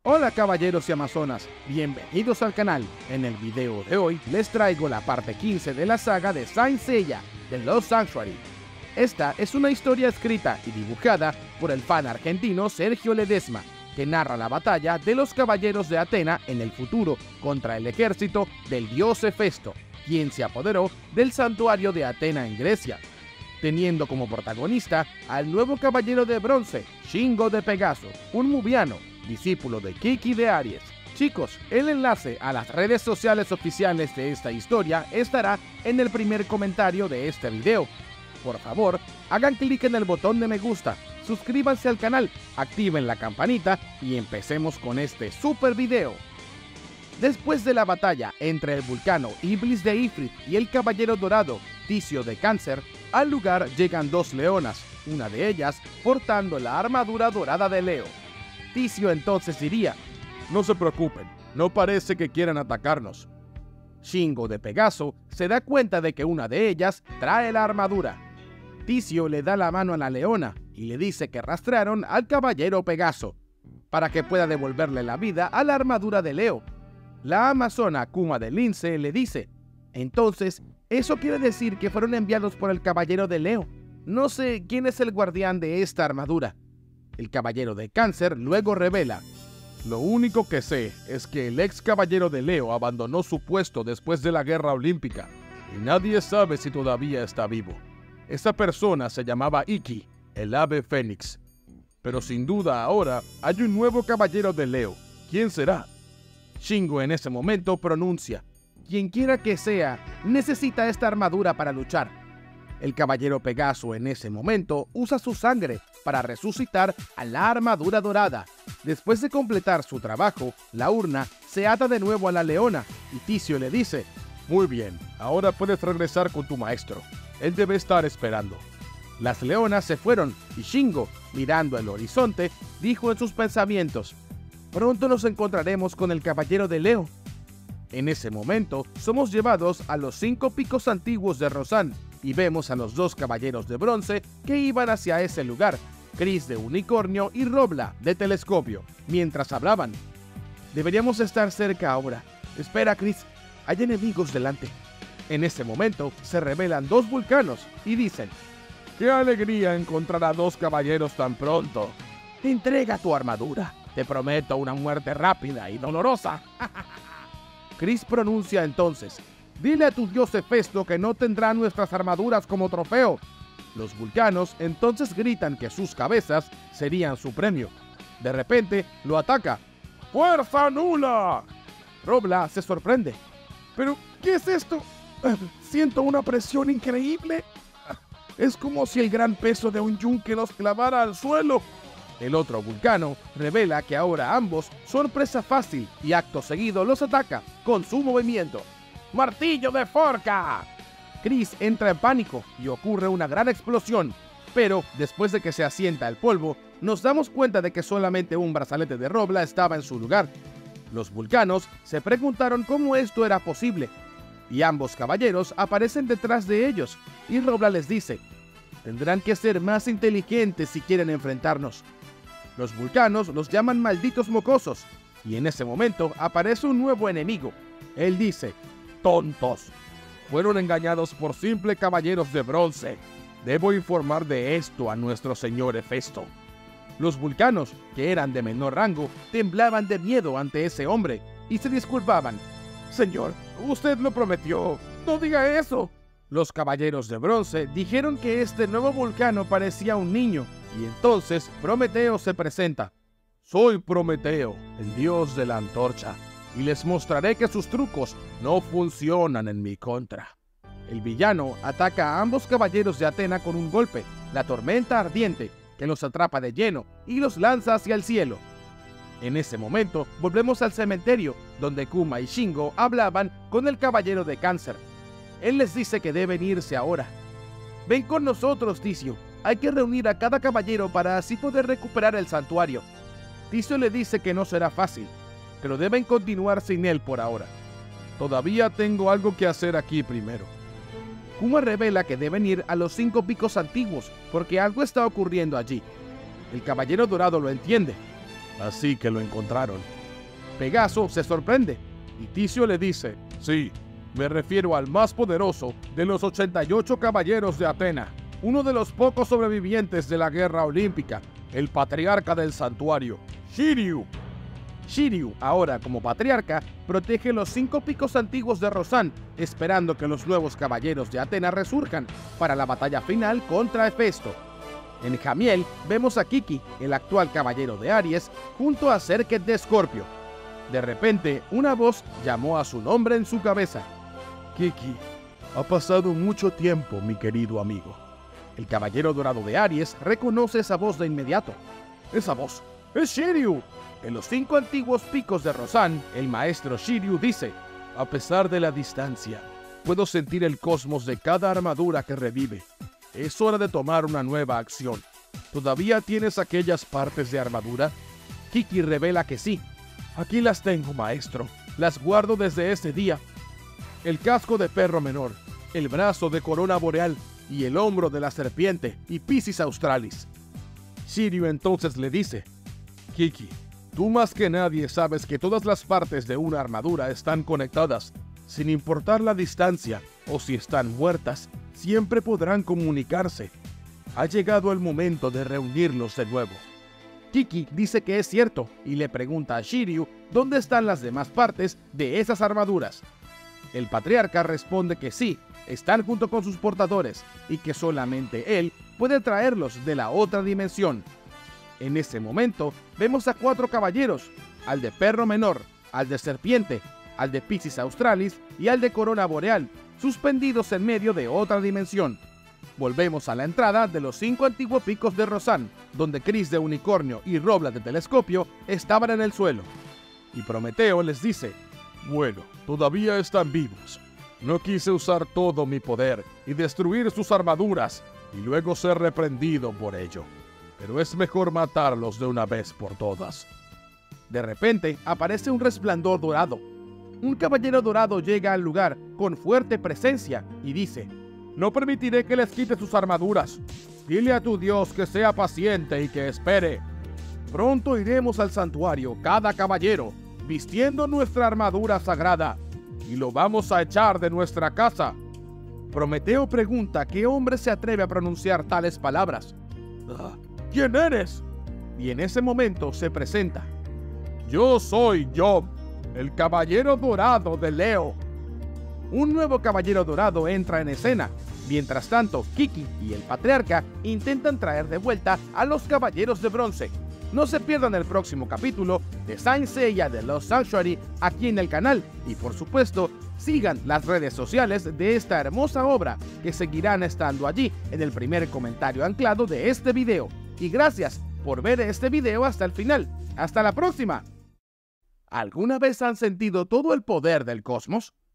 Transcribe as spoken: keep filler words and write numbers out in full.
Hola caballeros y amazonas, bienvenidos al canal. En el video de hoy les traigo la parte quince de la saga de Saint Seiya The Lost Sanctuary. Esta es una historia escrita y dibujada por el fan argentino Sergio Ledesma, que narra la batalla de los caballeros de Atena en el futuro contra el ejército del dios Hefesto, quien se apoderó del santuario de Atena en Grecia, teniendo como protagonista al nuevo caballero de bronce, Shingo de Pegaso, un mubiano, discípulo de Kiki de Aries. Chicos, el enlace a las redes sociales oficiales de esta historia estará en el primer comentario de este video. Por favor, hagan clic en el botón de me gusta, suscríbanse al canal, activen la campanita y empecemos con este super video. Después de la batalla entre el vulcano Iblis de Ifrit y el caballero dorado Ticio de Cáncer, al lugar llegan dos leonas, una de ellas portando la armadura dorada de Leo. Ticio entonces diría: "No se preocupen, no parece que quieran atacarnos". Shingo de Pegaso se da cuenta de que una de ellas trae la armadura. Ticio le da la mano a la leona y le dice que rastrearon al caballero Pegaso, para que pueda devolverle la vida a la armadura de Leo. La amazona Kuma de Lince le dice: "Entonces, eso quiere decir que fueron enviados por el caballero de Leo. No sé quién es el guardián de esta armadura". El caballero de Cáncer luego revela: "Lo único que sé es que el ex caballero de Leo abandonó su puesto después de la guerra olímpica, y nadie sabe si todavía está vivo. Esa persona se llamaba Iki, el ave fénix. Pero sin duda ahora hay un nuevo caballero de Leo. ¿Quién será?". Shingo en ese momento pronuncia: "Quien quiera que sea, necesita esta armadura para luchar". El caballero Pegaso en ese momento usa su sangre para resucitar a la armadura dorada. Después de completar su trabajo, la urna se ata de nuevo a la leona y Ticio le dice: "Muy bien, ahora puedes regresar con tu maestro. Él debe estar esperando". Las leonas se fueron y Shingo, mirando el horizonte, dijo en sus pensamientos: "Pronto nos encontraremos con el caballero de Leo". En ese momento, somos llevados a los cinco picos antiguos de Rosan y vemos a los dos caballeros de bronce que iban hacia ese lugar, Chris de Unicornio y Robla de Telescopio, mientras hablaban. "Deberíamos estar cerca ahora. Espera, Chris, hay enemigos delante". En ese momento, se revelan dos vulcanos y dicen: "¡Qué alegría encontrar a dos caballeros tan pronto! Entrega tu armadura. Te prometo una muerte rápida y dolorosa". Chris pronuncia entonces: "Dile a tu dios Hefesto que no tendrá nuestras armaduras como trofeo". Los vulcanos entonces gritan que sus cabezas serían su premio. De repente lo ataca. ¡Fuerza nula! Robla se sorprende. "¿Pero qué es esto? Siento una presión increíble. Es como si el gran peso de un yunque los clavara al suelo". El otro vulcano revela que ahora ambos son presa fácil y acto seguido los ataca con su movimiento. ¡Martillo de Forca! Chris entra en pánico y ocurre una gran explosión, pero después de que se asienta el polvo, nos damos cuenta de que solamente un brazalete de Robla estaba en su lugar. Los vulcanos se preguntaron cómo esto era posible, y ambos caballeros aparecen detrás de ellos, y Robla les dice: "Tendrán que ser más inteligentes si quieren enfrentarnos". Los vulcanos los llaman malditos mocosos, y en ese momento aparece un nuevo enemigo. Él dice: "Tontos, fueron engañados por simples caballeros de bronce. Debo informar de esto a nuestro señor Hefesto". Los vulcanos, que eran de menor rango, temblaban de miedo ante ese hombre y se disculpaban: "Señor, usted lo prometió, no diga eso". Los caballeros de bronce dijeron que este nuevo vulcano parecía un niño, y entonces Prometeo se presenta: "Soy Prometeo, el dios de la antorcha, y les mostraré que sus trucos no funcionan en mi contra". El villano ataca a ambos caballeros de Atena con un golpe, la tormenta ardiente, que los atrapa de lleno y los lanza hacia el cielo. En ese momento, volvemos al cementerio, donde Kuma y Shingo hablaban con el caballero de Cáncer. Él les dice que deben irse ahora. "Ven con nosotros, Ticio. Hay que reunir a cada caballero para así poder recuperar el santuario". Ticio le dice que no será fácil, pero deben continuar sin él por ahora. "Todavía tengo algo que hacer aquí primero". Kuma revela que deben ir a los cinco picos antiguos porque algo está ocurriendo allí. El caballero dorado lo entiende. Así que lo encontraron. Pegaso se sorprende y Ticio le dice: sí, me refiero al más poderoso de los ochenta y ocho caballeros de Atena, uno de los pocos sobrevivientes de la guerra olímpica, el patriarca del santuario, Shiryu. Shiryu, ahora como patriarca, protege los cinco picos antiguos de Rosán, esperando que los nuevos caballeros de Atena resurjan para la batalla final contra Hefesto. En Jamiel vemos a Kiki, el actual caballero de Aries, junto a Serket de Escorpio. De repente, una voz llamó a su nombre en su cabeza. Kiki, ha pasado mucho tiempo, mi querido amigo. El caballero dorado de Aries reconoce esa voz de inmediato. Esa voz es Shiryu. En los cinco antiguos picos de Rosán, el maestro Shiryu dice: a pesar de la distancia, puedo sentir el cosmos de cada armadura que revive. Es hora de tomar una nueva acción. ¿Todavía tienes aquellas partes de armadura? Kiki revela que sí. Aquí las tengo, maestro. Las guardo desde ese día. El casco de perro menor, el brazo de corona boreal y el hombro de la serpiente y Piscis australis. Shiryu entonces le dice: Kiki, tú más que nadie sabes que todas las partes de una armadura están conectadas. Sin importar la distancia o si están muertas, siempre podrán comunicarse. Ha llegado el momento de reunirlos de nuevo. Kiki dice que es cierto y le pregunta a Shiryu dónde están las demás partes de esas armaduras. El patriarca responde que sí, están junto con sus portadores y que solamente él puede traerlos de la otra dimensión. En ese momento vemos a cuatro caballeros, al de perro menor, al de serpiente, al de Piscis australis y al de corona boreal, suspendidos en medio de otra dimensión. Volvemos a la entrada de los cinco antiguos picos de Rosán, donde Cris de Unicornio y Robla de Telescopio estaban en el suelo. Y Prometeo les dice: bueno, todavía están vivos. No quise usar todo mi poder y destruir sus armaduras y luego ser reprendido por ello. Pero es mejor matarlos de una vez por todas. De repente aparece un resplandor dorado. Un caballero dorado llega al lugar con fuerte presencia y dice: no permitiré que les quite sus armaduras. Dile a tu Dios que sea paciente y que espere. Pronto iremos al santuario, cada caballero, vistiendo nuestra armadura sagrada, y lo vamos a echar de nuestra casa. Prometeo pregunta qué hombre se atreve a pronunciar tales palabras. ¿Quién eres? Y en ese momento se presenta: yo soy Job, el caballero dorado de Leo. Un nuevo caballero dorado entra en escena. Mientras tanto, Kiki y el patriarca intentan traer de vuelta a los caballeros de bronce. No se pierdan el próximo capítulo de Saint Seiya The Lost Sanctuary aquí en el canal y por supuesto sigan las redes sociales de esta hermosa obra que seguirán estando allí en el primer comentario anclado de este video. Y gracias por ver este video hasta el final. ¡Hasta la próxima! ¿Alguna vez han sentido todo el poder del cosmos?